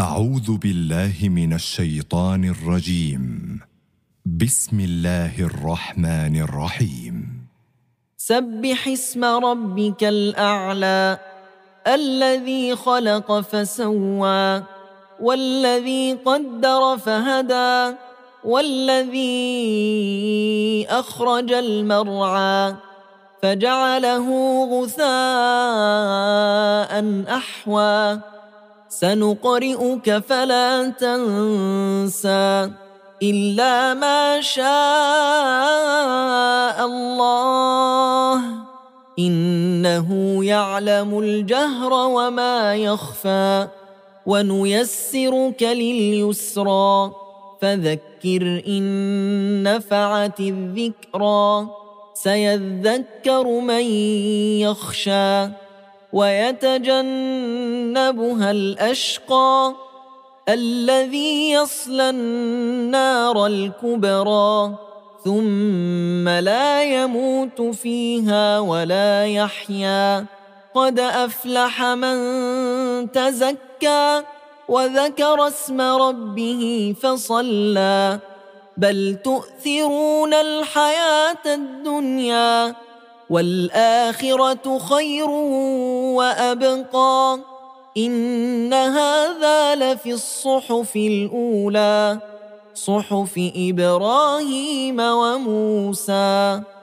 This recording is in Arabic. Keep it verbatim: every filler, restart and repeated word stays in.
أعوذ بالله من الشيطان الرجيم. بسم الله الرحمن الرحيم. سبح اسم ربك الأعلى الذي خلق فسوى والذي قدر فهدى والذي أخرج المرعى فجعله غثاء أحوى سنقرئك فلا تنسى إلا ما شاء الله إنه يعلم الجهر وما يخفى ونيسرك لليسرى فذكر إن نفعت الذكرى سيذكر من يخشى ويتجنبها الأشقى الذي يصلى النار الكبرى ثم لا يموت فيها ولا يحيا قد أفلح من تزكى وذكر اسم ربه فصلى بل تؤثرون الحياة الدنيا والآخرة خير وأبقى إن هذا لفي الصحف الأولى صحف إبراهيم وموسى.